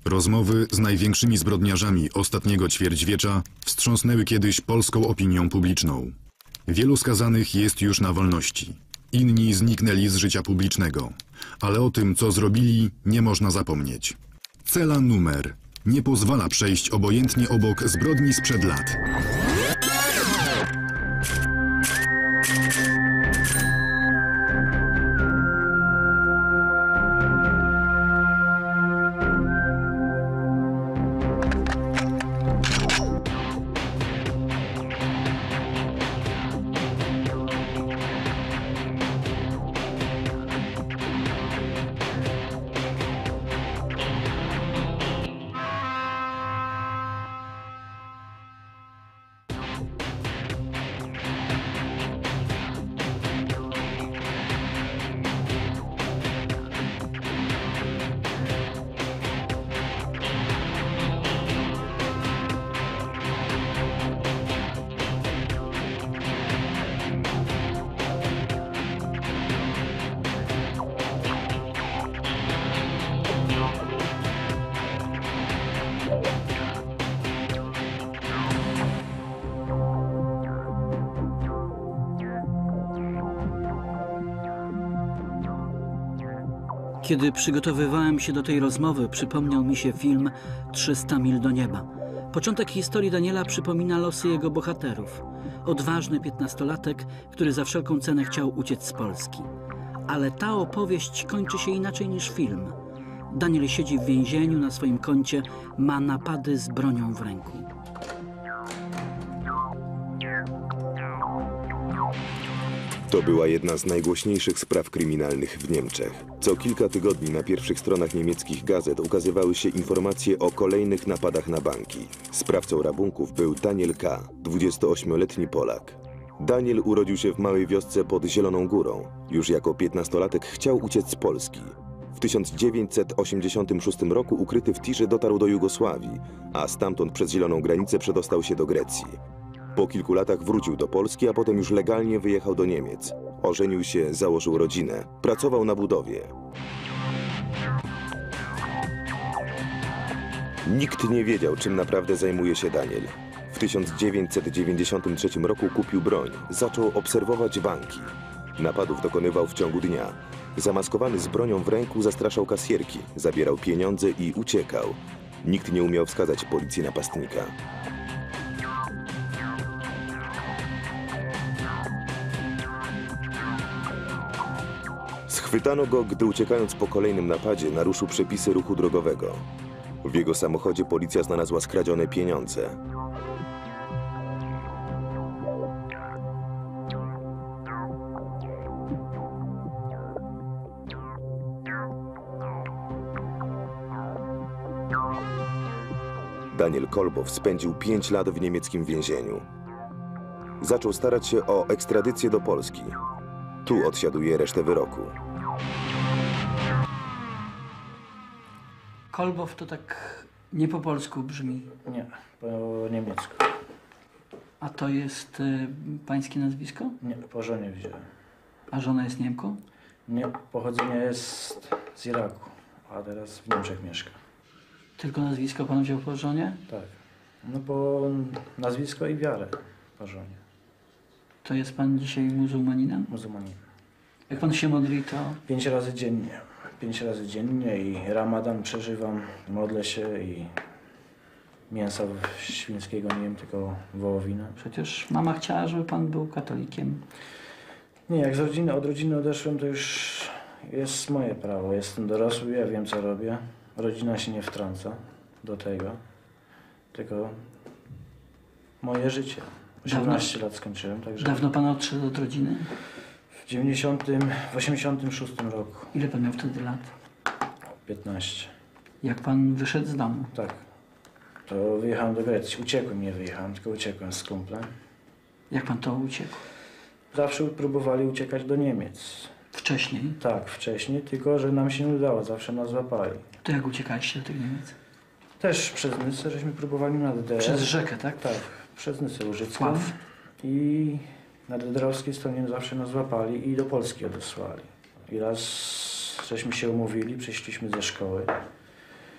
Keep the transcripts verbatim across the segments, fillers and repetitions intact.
Rozmowy z największymi zbrodniarzami ostatniego ćwierćwiecza wstrząsnęły kiedyś polską opinią publiczną. Wielu skazanych jest już na wolności. Inni zniknęli z życia publicznego. Ale o tym, co zrobili, nie można zapomnieć. Cela numer nie pozwala przejść obojętnie obok zbrodni sprzed lat. Kiedy przygotowywałem się do tej rozmowy, przypomniał mi się film trzysta mil do nieba. Początek historii Daniela przypomina losy jego bohaterów. Odważny piętnastolatek, który za wszelką cenę chciał uciec z Polski. Ale ta opowieść kończy się inaczej niż film. Daniel siedzi w więzieniu, na swoim koncie ma napady z bronią w ręku. To była jedna z najgłośniejszych spraw kryminalnych w Niemczech. Co kilka tygodni na pierwszych stronach niemieckich gazet ukazywały się informacje o kolejnych napadach na banki. Sprawcą rabunków był Daniel K., dwudziestoośmioletni Polak. Daniel urodził się w małej wiosce pod Zieloną Górą. Już jako piętnastolatek chciał uciec z Polski. W tysiąc dziewięćset osiemdziesiątym szóstym roku ukryty w tirze dotarł do Jugosławii, a stamtąd przez zieloną granicę przedostał się do Grecji. Po kilku latach wrócił do Polski, a potem już legalnie wyjechał do Niemiec. Ożenił się, założył rodzinę, pracował na budowie. Nikt nie wiedział, czym naprawdę zajmuje się Daniel. W tysiąc dziewięćset dziewięćdziesiątym trzecim roku kupił broń, zaczął obserwować banki. Napadów dokonywał w ciągu dnia. Zamaskowany z bronią w ręku zastraszał kasjerki, zabierał pieniądze i uciekał. Nikt nie umiał wskazać policji napastnika. Schwytano go, gdy uciekając po kolejnym napadzie naruszył przepisy ruchu drogowego. W jego samochodzie policja znalazła skradzione pieniądze. Daniel Kolbow spędził pięć lat w niemieckim więzieniu. Zaczął starać się o ekstradycję do Polski. Tu odsiaduje resztę wyroku. Kolbow to tak nie po polsku brzmi. Nie, po niemiecku. A to jest y, pańskie nazwisko? Nie, po żonie wziąłem. A żona jest Niemką? Nie, pochodzenie jest z Iraku, a teraz w Niemczech mieszka. Tylko nazwisko pan wziął po żonie? Tak. No bo nazwisko i wiarę po żonie. To jest pan dzisiaj muzułmaninem? Muzułmaninem. Jak pan się modli, to... Pięć razy dziennie. Pięć razy dziennie i ramadan przeżywam, modlę się i mięsa świńskiego nie jem, tylko wołowinę. Przecież mama chciała, żeby pan był katolikiem. Nie, jak z rodziny, od rodziny odeszłem, to już jest moje prawo. Jestem dorosły, ja wiem, co robię. Rodzina się nie wtrąca do tego, tylko moje życie. osiemnaście lat skończyłem, także... Dawno pan odszedł od rodziny? W dziewięćdziesiątym, w osiemdziesiątym szóstym roku. Ile pan miał wtedy lat? piętnaście. Jak pan wyszedł z domu? Tak. To wyjechałem do Grecji. Uciekłem, nie wyjechałem, tylko uciekłem z kumplem. Jak pan to uciekł? Zawsze próbowali uciekać do Niemiec. Wcześniej? Tak, wcześniej, tylko że nam się nie udało, zawsze nas złapali. To jak uciekaliście do tych Niemiec? Też przez Nyssę, żeśmy próbowali na D D R. Przez rzekę, tak? Tak, przez Nyssę Łużycką. Pław. I na D D R-owskiej stronie zawsze nas złapali i do Polski odesłali. I raz żeśmy się umówili, przyszliśmy ze szkoły.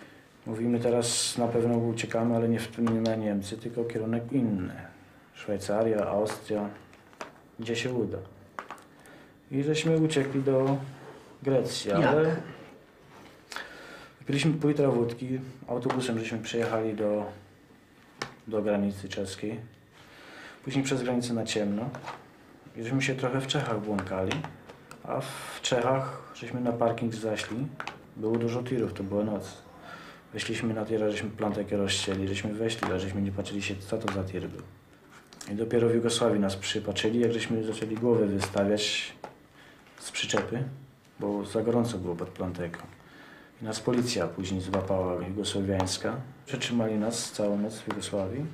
Mówimy teraz, na pewno uciekamy, ale nie, w, nie na Niemcy, tylko kierunek inny. Szwajcaria, Austria, gdzie się uda. I żeśmy uciekli do Grecji, Jak? ale piliśmy pół litra wódki, autobusem żeśmy przyjechali do, do granicy czeskiej, później przez granicę na ciemno i żeśmy się trochę w Czechach błąkali, a w Czechach żeśmy na parking zaszli, było dużo tirów, to była noc. Weszliśmy na tira, żeśmy plantekę rozcięli, żeśmy weszli, ale żeśmy nie patrzyli się, co to za tir był. I dopiero w Jugosławii nas przypatrzyli, jak żeśmy zaczęli głowę wystawiać z przyczepy, bo za gorąco było pod planteką. I nas policja później złapała jugosłowiańska. Przetrzymali nas całą noc w Jugosławii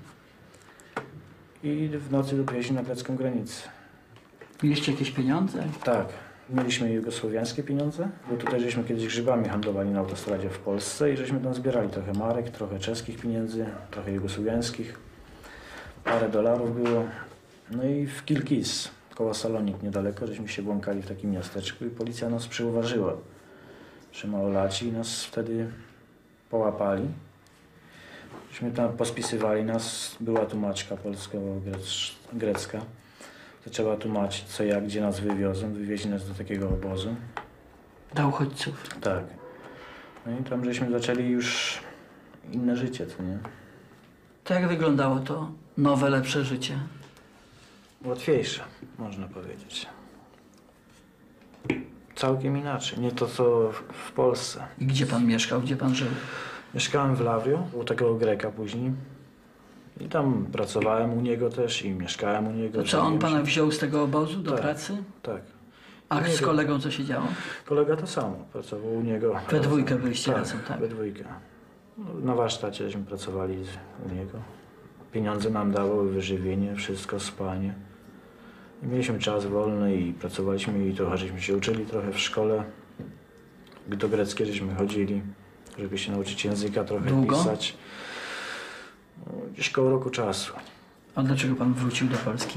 i w nocy dowieźli na grecką granicę. Mieliście jakieś pieniądze? Tak, mieliśmy jugosłowiańskie pieniądze, bo tutaj żeśmy kiedyś grzybami handlowali na autostradzie w Polsce i żeśmy tam zbierali trochę marek, trochę czeskich pieniędzy, trochę jugosłowiańskich. Parę dolarów było. No i w Kilkis, koło Salonik niedaleko, żeśmy się błąkali w takim miasteczku i policja nas przyuważyła. Przy małolaci i nas wtedy połapali. Żeśmy tam pospisywali nas, była tłumaczka polsko-grecka. To trzeba tłumaczyć co jak, gdzie nas wywiozą. Wywieźli nas do takiego obozu. Do uchodźców. Tak. No i tam żeśmy zaczęli już inne życie, co nie? To jak wyglądało to nowe, lepsze życie? Łatwiejsze, można powiedzieć. Całkiem inaczej, nie to co w, w Polsce. I gdzie pan mieszkał, gdzie pan żył? Mieszkałem w Lawiu, u takiego Greka później. I tam pracowałem u niego też i mieszkałem u niego. To co, on Wiem, pana że- wziął z tego obozu do Tak. pracy? Tak. A Nie z wiem. kolegą co się działo? Kolega to samo, pracował u niego. We dwójkę byliście razem, tak? we dwójkę. No, na warsztacie żeśmy pracowali z- u niego. Pieniądze nam dawały, wyżywienie, wszystko, spanie. I mieliśmy czas wolny i pracowaliśmy i trochę żeśmy się uczyli trochę w szkole. Do greckiej żeśmy chodzili, żeby się nauczyć języka, trochę Długo? pisać. No, gdzieś koło roku czasu. A dlaczego pan wrócił do Polski?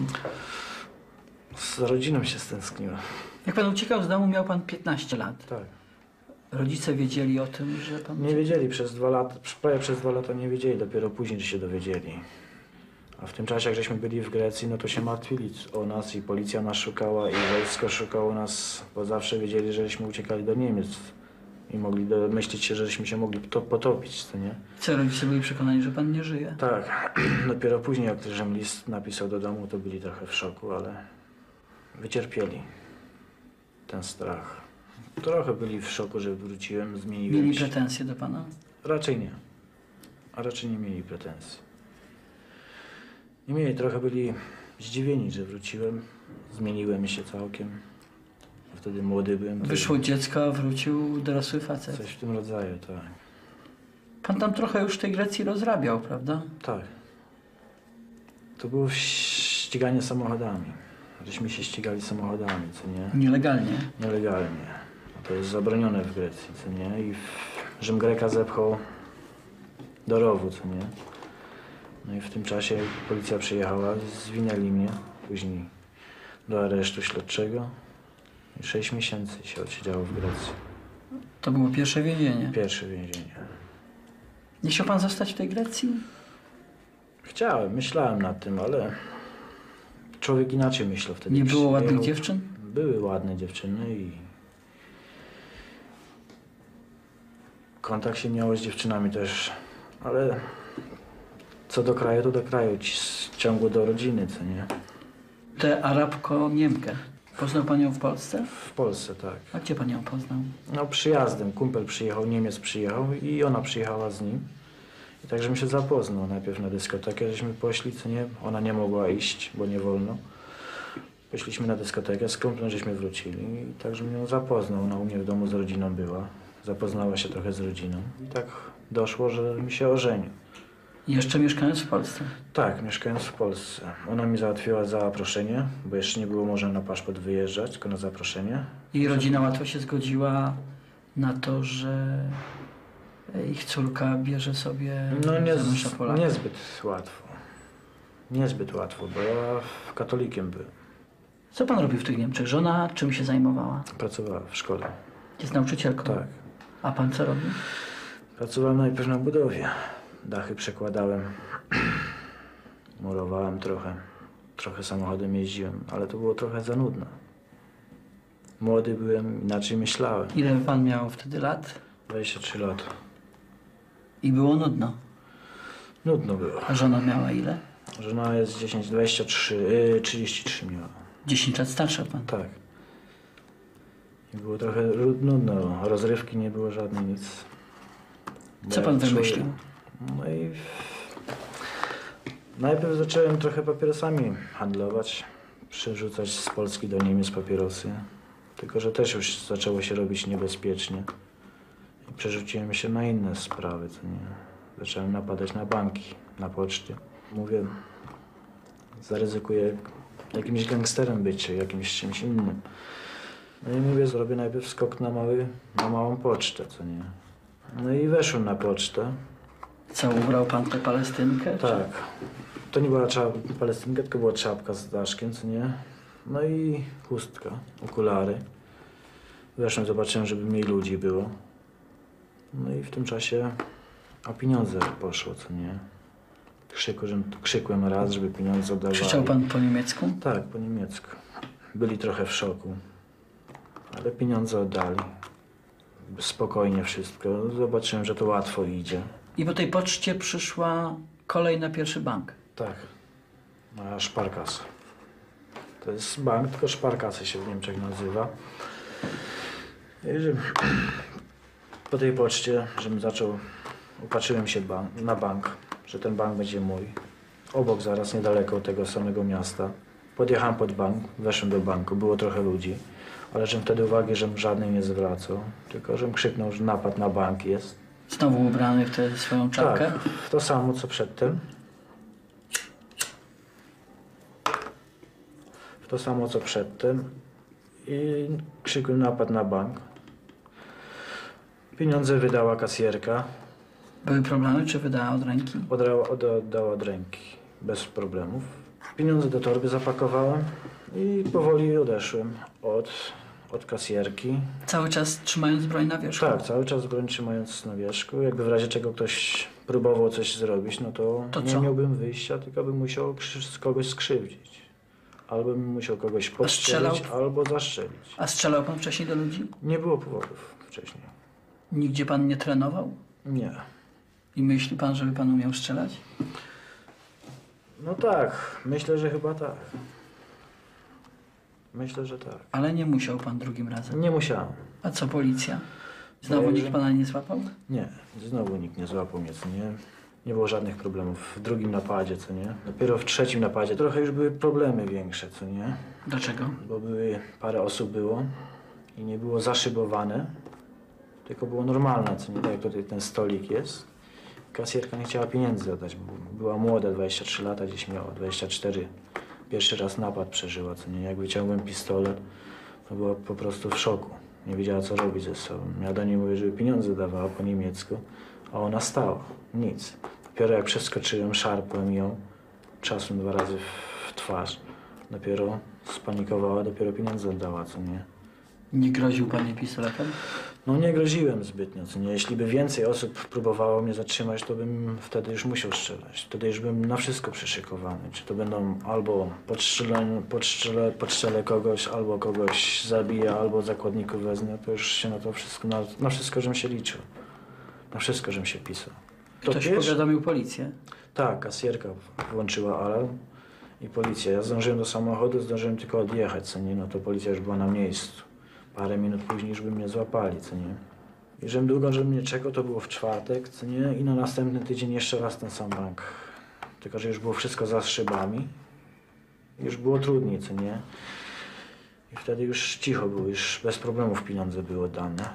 Z rodziną się stęskniłem. Jak pan uciekał z domu, miał pan piętnaście lat. Tak. Rodzice wiedzieli o tym, że pan... Nie wiedzieli przez dwa lata, prawie przez dwa lata nie wiedzieli, dopiero później się dowiedzieli. A w tym czasie, jak żeśmy byli w Grecji, no to się martwili o nas i policja nas szukała i wojsko szukało nas, bo zawsze wiedzieli, żeśmy uciekali do Niemiec i mogli domyślić się, żeśmy się mogli to potopić, co nie? Co, rodzice byli przekonani, że pan nie żyje? Tak, dopiero później, jak żem list napisał do domu, to byli trochę w szoku, ale wycierpieli ten strach. Trochę byli w szoku, że wróciłem, zmieniłem Mieli się. pretensje do pana? Raczej nie. A raczej nie mieli pretensji. Nie mieli, trochę byli zdziwieni, że wróciłem. Zmieniłem się całkiem. Wtedy młody byłem. Wyszło dziecko, a wrócił dorosły facet. Coś w tym rodzaju, tak. Pan tam trochę już w tej Grecji rozrabiał, prawda? Tak. To było ściganie samochodami. Żeśmy się ścigali samochodami, co nie? Nielegalnie. Nielegalnie. To jest zabronione w Grecji, co nie? I Rzym Greka zepchał do rowu, co nie? No i w tym czasie policja przyjechała, zwinęli mnie później do aresztu śledczego i sześć miesięcy się odsiedziało w Grecji. To było pierwsze więzienie. Pierwsze więzienie. Nie chciał pan zostać w tej Grecji? Chciałem, myślałem nad tym, ale człowiek inaczej myślał wtedy. Nie było ładnych Przyjechał- dziewczyn? Były ładne dziewczyny i kontakt się miało z dziewczynami też, ale co do kraju, to do kraju, ci z ciągu do rodziny, co nie? Tę Arabko-Niemkę. Poznał pan ją w Polsce? W Polsce, tak. A gdzie pan ją poznał? No przyjazdem, kumpel przyjechał, Niemiec przyjechał i ona przyjechała z nim. I tak, żebym się zapoznał najpierw na dyskotekę, żeśmy poszli, co nie? Ona nie mogła iść, bo nie wolno. Poszliśmy na dyskotekę, z kumplem żeśmy wrócili i tak, żebym ją zapoznał. Ona u mnie w domu z rodziną była. Zapoznała się trochę z rodziną i tak doszło, że mi się ożenił. Jeszcze mieszkając w Polsce. Tak, mieszkając w Polsce. Ona mi załatwiła zaproszenie, bo jeszcze nie było można na paszport wyjeżdżać, tylko na zaproszenie. I rodzina łatwo się zgodziła na to, że ich córka bierze sobie No nie, za męża Polaka. niezbyt łatwo. Niezbyt łatwo, bo ja katolikiem byłem. Co pan robił w tych Niemczech? Żona czym się zajmowała? Pracowała w szkole. Jest nauczycielką. Tak. A pan co robił? Pracowałem najpierw na budowie. Dachy przekładałem. Murowałem trochę. Trochę samochodem jeździłem, ale to było trochę za nudno. Młody byłem, inaczej myślałem. Ile pan miał wtedy lat? dwadzieścia trzy lata. I było nudno. Nudno było. A żona miała ile? Żona jest dziesięć, dwadzieścia trzy, yy, trzydzieści trzy miała. dziesięć lat starsza pan. Tak. I było trochę nudno. Rozrywki nie było żadnej, nic. Co pan wymyślił? No i najpierw zacząłem trochę papierosami handlować, przerzucać z Polski do Niemiec papierosy. Tylko że też już zaczęło się robić niebezpiecznie. I przerzuciłem się na inne sprawy, co nie. Zacząłem napadać na banki, na poczty. Mówię, zaryzykuję jakimś gangsterem być, czy jakimś czymś innym. No i mówię, zrobię najpierw skok na, mały, na małą pocztę, co nie. No i weszłem na pocztę. Co, ubrał pan tę palestynkę? Tak. To nie była czap palestynka, tylko była czapka z daszkiem, co nie? No i chustka, okulary. Weszłem, zobaczyłem, żeby mniej ludzi było. No i w tym czasie, a pieniądze poszło, co nie? Krzykłem, krzykłem raz, żeby pieniądze oddawali. Krzyczał pan po niemiecku? Tak, po niemiecku. Byli trochę w szoku, ale pieniądze oddali. Spokojnie wszystko. Zobaczyłem, że to łatwo idzie. I po tej poczcie przyszła kolej na pierwszy bank. Tak, na Sparkasse. To jest bank, tylko Sparkasse się w Niemczech nazywa. I że po tej poczcie, żebym zaczął, upatrzyłem się bank, na bank, że ten bank będzie mój. Obok, zaraz niedaleko tego samego miasta. Podjechałem pod bank, weszłem do banku, było trochę ludzi, ale żem wtedy uwagi, żem żadnej nie zwracał, tylko żem krzyknął, że napad na bank jest. Znowu ubrany w tę swoją czapkę? Tak, w to samo co przedtem. W to samo co przedtem. I krzykłem napad na bank. Pieniądze wydała kasjerka. Były problemy, czy wydała od ręki? Oddała, od, oddała od ręki, bez problemów. Pieniądze do torby zapakowałem i powoli odeszłem od, od kasjerki. Cały czas trzymając broń na wierzchu? Tak, cały czas broń trzymając na wierzchu. Jakby w razie czego ktoś próbował coś zrobić, no to, To nie co? miałbym wyjścia, tylko bym musiał krzy- kogoś skrzywdzić. Albo bym musiał kogoś strzelał? podstrzelić, albo zastrzelić. A strzelał pan wcześniej do ludzi? Nie było powodów wcześniej. Nigdzie pan nie trenował? Nie. I myśli pan, żeby pan umiał strzelać? No tak, myślę, że chyba tak. Myślę, że tak. Ale nie musiał pan drugim razem. Nie musiałem. A co policja? Znowu Nie, nikt że- pana nie złapał? Nie, znowu nikt nie złapał mnie, co nie? Nie było żadnych problemów w drugim napadzie, co nie? Dopiero w trzecim napadzie trochę już były problemy większe, co nie? Dlaczego? Bo były, parę osób było i nie było zaszybowane, tylko było normalne, co nie? Tak jak tutaj ten stolik jest. Kasjerka nie chciała pieniędzy oddać, bo była młoda, dwadzieścia trzy lata, gdzieś miała, dwadzieścia cztery. Pierwszy raz napad przeżyła, co nie? Jak wyciągłem pistolet, to była po prostu w szoku. Nie wiedziała, co robić ze sobą. Ja do niej mówię, żeby pieniądze dawała po niemiecku, a ona stała. Nic. Dopiero jak przeskoczyłem, szarpłem ją, czasem dwa razy w twarz. Dopiero spanikowała, dopiero pieniądze oddała, co nie? Nie groził pan jej pistoletem? No nie groziłem zbytnio, co nie? Jeśli by więcej osób próbowało mnie zatrzymać, to bym wtedy już musiał strzelać. Wtedy już bym na wszystko przyszykowany. Czy to będą albo podstrzelę, podstrzelę, podstrzelę kogoś, albo kogoś zabiję, albo zakładników wezmę, to już się na to wszystko, na, na wszystko, żem się liczył. Na wszystko, żem się pisał. To Ktoś pierwszy- powiadomił policję. Tak, kasjerka włączyła alarm i policja. Ja zdążyłem do samochodu, zdążyłem tylko odjechać, co nie? No to policja już była na miejscu. Parę minut później już by mnie złapali, co nie? I żem długo, że mnie czekał, to było w czwartek, co nie? I na następny tydzień jeszcze raz ten sam bank. Tylko, że już było wszystko za szybami. Już było trudniej, co nie? I wtedy już cicho było, już bez problemów pieniądze były dane.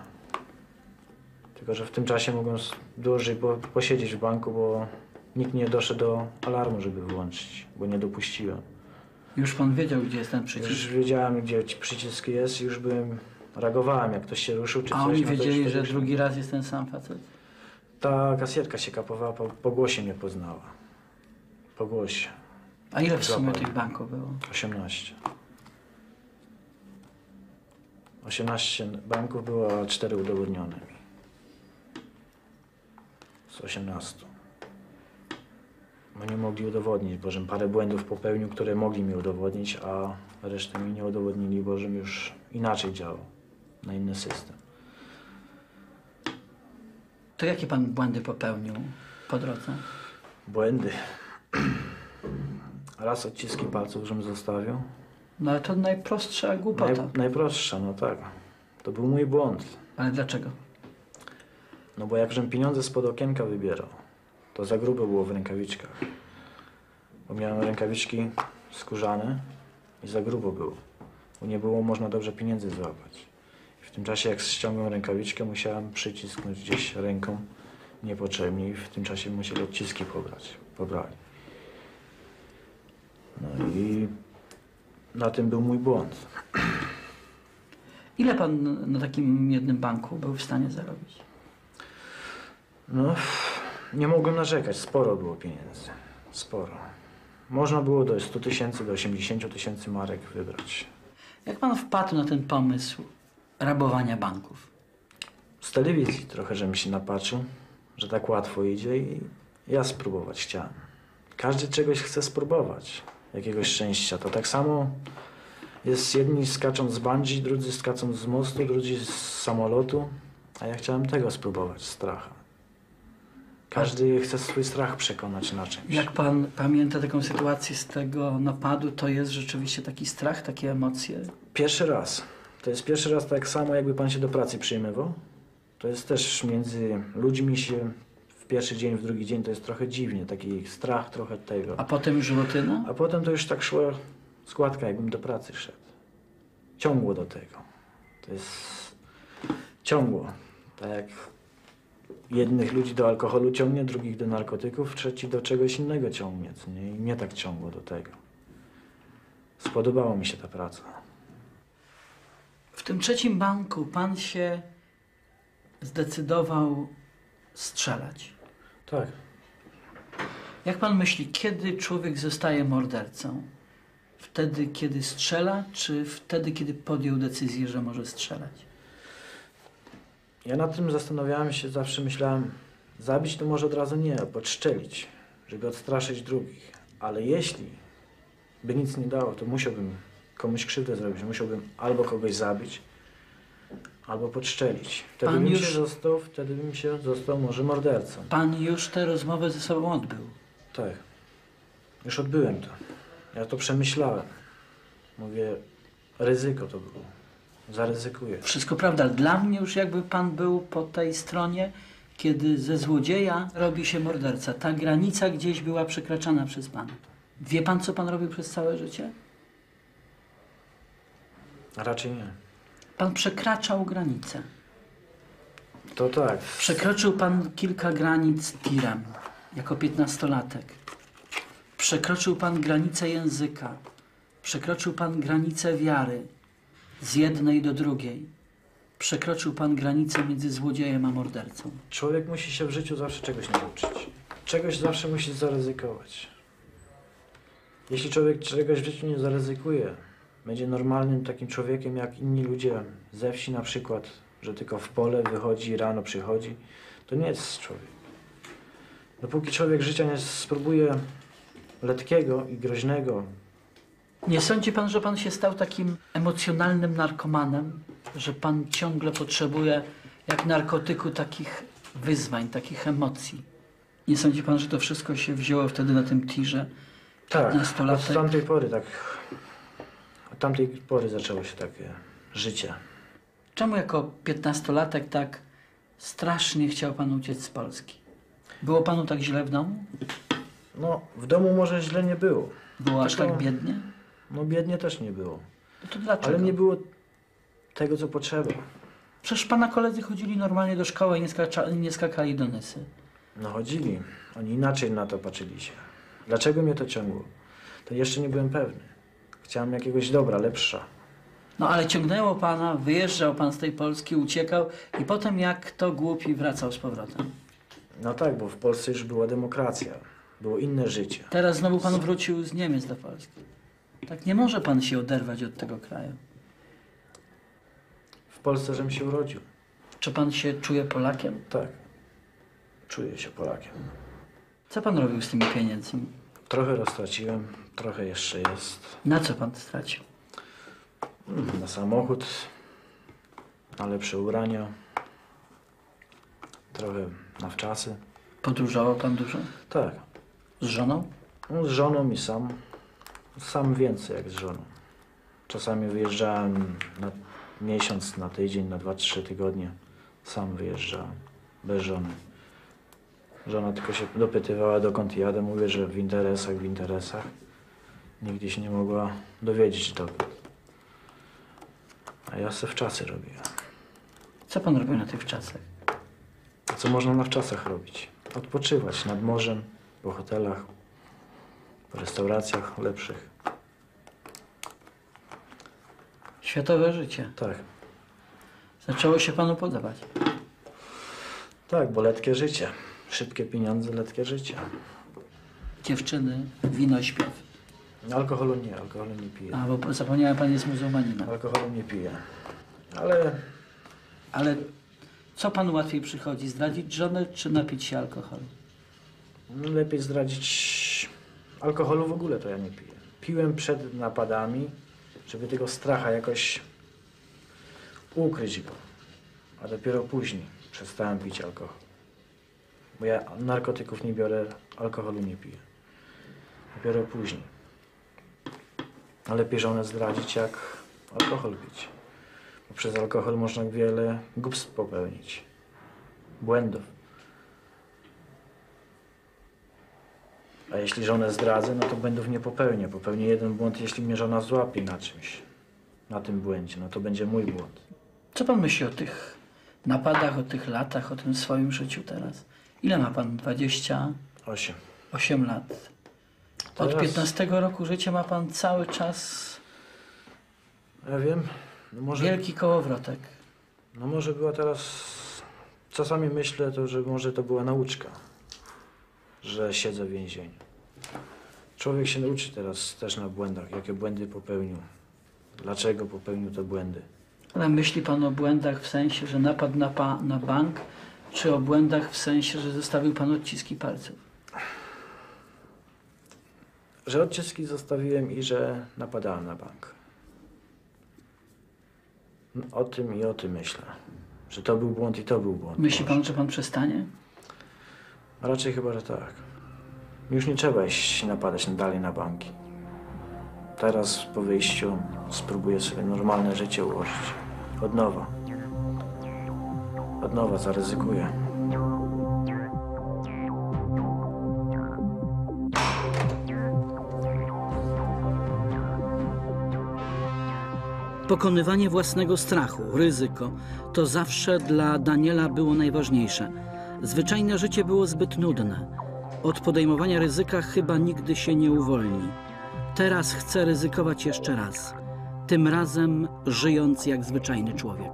Tylko, że w tym czasie mogłem s- dłużej po, posiedzieć w banku, bo nikt nie doszedł do alarmu, żeby wyłączyć, bo nie dopuściłem. Już pan wiedział, gdzie jest ten przycisk. Już wiedziałem, gdzie ci przycisk jest i już byłem, reagowałem, jak ktoś się ruszył, czy A coś. oni no to już wiedzieli, wtedy że już- drugi raz jest ten sam facet? Ta kasjerka się kapowała, po, po głosie mnie poznała. Po głosie. A ile w sumie Złapali. tych banków było? osiemnaście. osiemnaście banków było, a cztery udowodnione mi. z osiemnastu. Oni mogli udowodnić, bo żem parę błędów popełnił, które mogli mi udowodnić, a resztę mi nie udowodnili, bo żem już inaczej działał, na inny system. To jakie pan błędy popełnił po drodze? Błędy. Raz odciski palców żem zostawił. No ale to najprostsza głupota. Naj, najprostsza, no tak. To był mój błąd. Ale dlaczego? No bo jak żem pieniądze spod okienka wybierał, to za grube było w rękawiczkach. Bo miałem rękawiczki skórzane i za grubo było. Bo nie było można dobrze pieniędzy złapać. I w tym czasie jak ściągłem rękawiczkę, musiałem przycisknąć gdzieś ręką niepotrzebnie i w tym czasie musieli odciski pobrać. Pobrali. No i na tym był mój błąd. Ile pan na takim jednym banku był w stanie zarobić? No, nie mogłem narzekać. Sporo było pieniędzy. Sporo. Można było do stu tysięcy, do osiemdziesięciu tysięcy marek wybrać. Jak pan wpadł na ten pomysł rabowania banków? Z telewizji trochę, żebym się napatrzył, że tak łatwo idzie i ja spróbować chciałem. Każdy czegoś chce spróbować. Jakiegoś szczęścia. To tak samo jest, jedni skaczą z bungee, drudzy skaczą z mostu, drudzy z samolotu, a ja chciałem tego spróbować, stracha. Każdy chce swój strach przekonać na czymś. Jak pan pamięta taką sytuację z tego napadu, to jest rzeczywiście taki strach, takie emocje? Pierwszy raz. To jest pierwszy raz tak samo, jakby pan się do pracy przyjmował. To jest też między ludźmi się w pierwszy dzień, w drugi dzień to jest trochę dziwnie, taki strach trochę tego. A potem już rutyna? A potem to już tak szło składka, jakbym do pracy szedł. Ciągło do tego. To jest ciągło. Tak jak jednych ludzi do alkoholu ciągnie, drugich do narkotyków, trzeci do czegoś innego ciągnie. Co nie? I mnie tak ciągło do tego. Spodobała mi się ta praca. W tym trzecim banku pan się zdecydował strzelać. Tak. Jak pan myśli, kiedy człowiek zostaje mordercą? Wtedy, kiedy strzela, czy wtedy, kiedy podjął decyzję, że może strzelać? Ja nad tym zastanawiałem się, zawsze myślałem, zabić to może od razu nie, a podszczelić, żeby odstraszyć drugich. Ale jeśli by nic nie dało, to musiałbym komuś krzywdę zrobić, musiałbym albo kogoś zabić, albo podszczelić. Wtedy Pan bym już- się został, wtedy bym się został może mordercą. Pan już tę rozmowę ze sobą odbył. Tak. Już odbyłem to. Ja to przemyślałem. Mówię, ryzyko to było. Zaryzykuję. Wszystko prawda, ale dla mnie już jakby pan był po tej stronie, kiedy ze złodzieja robi się morderca. Ta granica gdzieś była przekraczana przez pana. Wie pan, co pan robił przez całe życie? A raczej nie. Pan przekraczał granice. To tak. Przekroczył pan kilka granic tirem, jako piętnastolatek. Przekroczył pan granicę języka. Przekroczył pan granicę wiary. Z jednej do drugiej. Przekroczył pan granicę między złodziejem a mordercą. Człowiek musi się w życiu zawsze czegoś nauczyć. Czegoś zawsze musi zaryzykować. Jeśli człowiek czegoś w życiu nie zaryzykuje, będzie normalnym takim człowiekiem jak inni ludzie ze wsi na przykład, że tylko w pole wychodzi, rano przychodzi, to nie jest człowiek. Dopóki człowiek życia nie spróbuje letkiego i groźnego, Nie sądzi pan, że pan się stał takim emocjonalnym narkomanem? Że pan ciągle potrzebuje, jak narkotyku, takich wyzwań, takich emocji? Nie sądzi pan, że to wszystko się wzięło wtedy na tym tirze? tak, od piętnastolatek? tamtej pory tak, od tamtej pory zaczęło się takie życie. Czemu jako piętnastolatek tak strasznie chciał pan uciec z Polski? Było panu tak źle w domu? No, w domu może źle nie było. Było aż Tylko- tak biednie? No biednie też nie było. No to dlaczego? Ale nie było tego, co potrzeba. Przecież pana koledzy chodzili normalnie do szkoły i nie, skacza, nie skakali do Nysy. No chodzili. Oni inaczej na to patrzyli się. Dlaczego mnie to ciągło? To jeszcze nie byłem pewny. Chciałem jakiegoś dobra, lepsza. No ale ciągnęło pana, wyjeżdżał pan z tej Polski, uciekał i potem jak to głupi wracał z powrotem. No tak, bo w Polsce już była demokracja. Było inne życie. Teraz znowu pan wrócił z Niemiec do Polski. Tak nie może pan się oderwać od tego kraju. W Polsce żem się urodził. Czy pan się czuje Polakiem? Tak. Czuję się Polakiem. Co pan robił z tymi pieniędzmi? Trochę roztraciłem, trochę jeszcze jest. Na co pan stracił? Na samochód, na lepsze ubrania, trochę na wczasy. Podróżował pan dużo? Tak. Z żoną? No, z żoną i sam. Sam więcej jak z żoną. Czasami wyjeżdżałem na miesiąc, na tydzień, na dwa, trzy tygodnie. Sam wyjeżdżałem, bez żony. Żona tylko się dopytywała, dokąd jadę. Mówię, że w interesach, w interesach. Nigdy się nie mogła dowiedzieć dokąd. A ja se wczasy robiłem. Co pan robił na tych czasach? A co można na wczasach robić? Odpoczywać nad morzem, po hotelach, po restauracjach lepszych. Światowe życie. Tak. Zaczęło się panu podobać. Tak, bo letkie życie. Szybkie pieniądze, letkie życie. Dziewczyny, wino, śpiew. Alkoholu nie, alkoholu nie piję. A, bo zapomniałem, pan jest muzułmaninem. Alkoholu nie piję. Ale Ale co panu łatwiej przychodzi? Zdradzić żonę, czy napić się alkoholu? lepiej zdradzić... Alkoholu w ogóle to ja nie piję. Piłem przed napadami, żeby tego stracha jakoś ukryć go. A dopiero później przestałem pić alkohol. Bo ja narkotyków nie biorę, alkoholu nie piję. Dopiero później. A lepiej żonę zdradzić, jak alkohol pić. Bo przez alkohol można wiele głupstw popełnić. Błędów. A jeśli żonę zdradzę, no to błędów nie popełnię. Popełnię jeden błąd, jeśli mnie żona złapie na czymś. Na tym błędzie. No to będzie mój błąd. Co pan myśli o tych napadach, o tych latach, o tym swoim życiu teraz? Ile ma pan? dwadzieścia Osiem. osiem lat. Od Teraz- piętnastego roku życia ma pan cały czas Ja wiem. No może, wielki kołowrotek. no może była teraz... Czasami myślę, to, że może to była nauczka. Że siedzę w więzieniu. Człowiek się nauczy teraz też na błędach. Jakie błędy popełnił. Dlaczego popełnił te błędy. Ale myśli pan o błędach w sensie, że napadł na, pa, na bank, czy o błędach w sensie, że zostawił pan odciski palców? Że odciski zostawiłem i że napadałem na bank. O tym i o tym myślę. Że to był błąd i to był błąd. Myśli Może. pan, że pan przestanie? A raczej chyba, że tak. Już nie trzeba iść napadać dalej na banki. Teraz po wyjściu spróbuję sobie normalne życie ułożyć. Od nowa. Od nowa zaryzykuję. Pokonywanie własnego strachu, ryzyko, to zawsze dla Daniela było najważniejsze. Zwyczajne życie było zbyt nudne. Od podejmowania ryzyka chyba nigdy się nie uwolni. Teraz chce ryzykować jeszcze raz. Tym razem żyjąc jak zwyczajny człowiek.